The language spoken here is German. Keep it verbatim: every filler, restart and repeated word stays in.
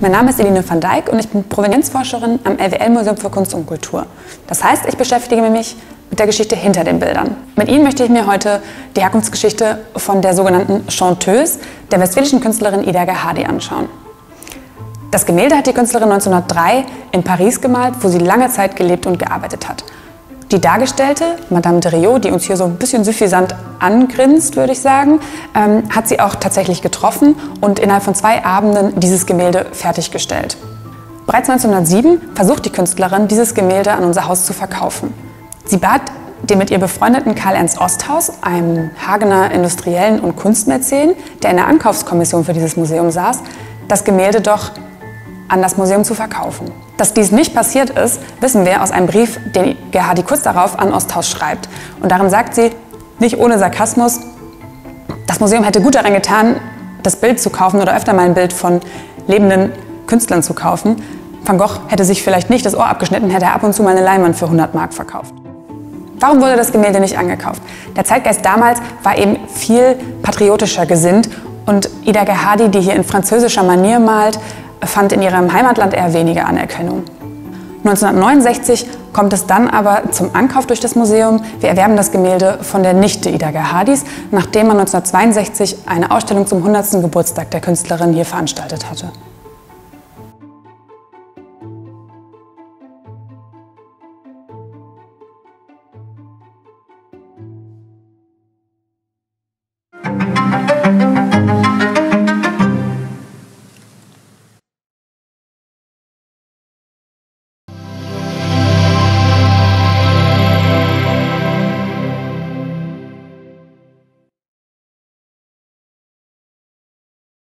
Mein Name ist Eline van Dijk und ich bin Provenienzforscherin am L W L-Museum für Kunst und Kultur. Das heißt, ich beschäftige mich mit der Geschichte hinter den Bildern. Mit Ihnen möchte ich mir heute die Herkunftsgeschichte von der sogenannten Chanteuse, der westfälischen Künstlerin Ida Gerhardie, anschauen. Das Gemälde hat die Künstlerin neunzehnhundertdrei in Paris gemalt, wo sie lange Zeit gelebt und gearbeitet hat. Die Dargestellte, Madame de Rieux, die uns hier so ein bisschen suffisant angrinst, würde ich sagen, ähm, hat sie auch tatsächlich getroffen und innerhalb von zwei Abenden dieses Gemälde fertiggestellt. Bereits neunzehnhundertsieben versucht die Künstlerin, dieses Gemälde an unser Haus zu verkaufen. Sie bat den mit ihr befreundeten Karl Ernst Osthaus, einem Hagener Industriellen und Kunstmäzen, der in der Ankaufskommission für dieses Museum saß, das Gemälde doch an das Museum zu verkaufen. Dass dies nicht passiert ist, wissen wir aus einem Brief, den Gerhardie kurz darauf an Osthaus schreibt. Und darin sagt sie, nicht ohne Sarkasmus, das Museum hätte gut daran getan, das Bild zu kaufen oder öfter mal ein Bild von lebenden Künstlern zu kaufen. Van Gogh hätte sich vielleicht nicht das Ohr abgeschnitten, hätte er ab und zu mal eine Leinwand für hundert Mark verkauft. Warum wurde das Gemälde nicht angekauft? Der Zeitgeist damals war eben viel patriotischer gesinnt und Ida Gerhardie, die hier in französischer Manier malt, fand in ihrem Heimatland eher weniger Anerkennung. neunzehnhundertneunundsechzig kommt es dann aber zum Ankauf durch das Museum. Wir erwerben das Gemälde von der Nichte Ida Gerhardies, nachdem man neunzehnhundertzweiundsechzig eine Ausstellung zum hundertsten Geburtstag der Künstlerin hier veranstaltet hatte.